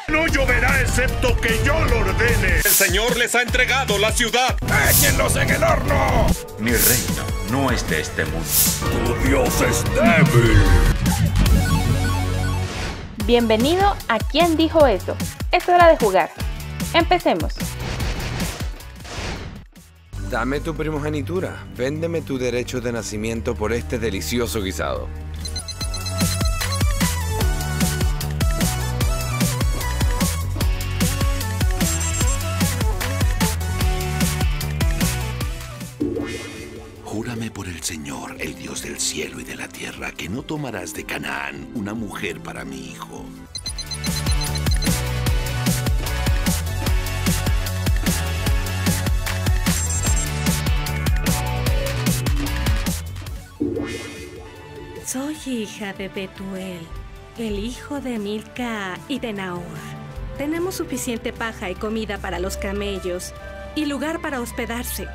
No lloverá excepto que yo lo ordene. El Señor les ha entregado la ciudad. ¡Échenlos en el horno! Mi reino no es de este mundo. ¡Tu Dios es débil! Bienvenido a ¿Quién dijo eso? Es hora de jugar. Empecemos. Dame tu primogenitura. Véndeme tu derecho de nacimiento por este delicioso guisado. Júrame por el Señor, el Dios del cielo y de la tierra, que no tomarás de Canaán una mujer para mi hijo. Soy hija de Betuel, el hijo de Milca y de Nahor. Tenemos suficiente paja y comida para los camellos y lugar para hospedarse.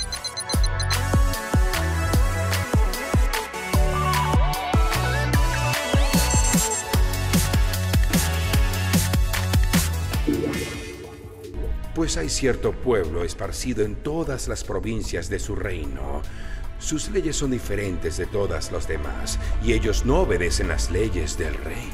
Pues hay cierto pueblo esparcido en todas las provincias de su reino. Sus leyes son diferentes de todas las demás, y ellos no obedecen las leyes del rey.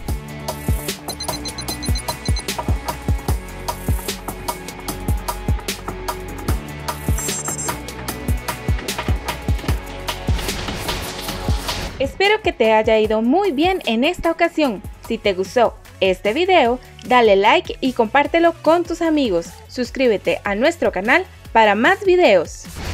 Espero que te haya ido muy bien en esta ocasión. Si te gustó este video, dale like y compártelo con tus amigos. Suscríbete a nuestro canal para más videos.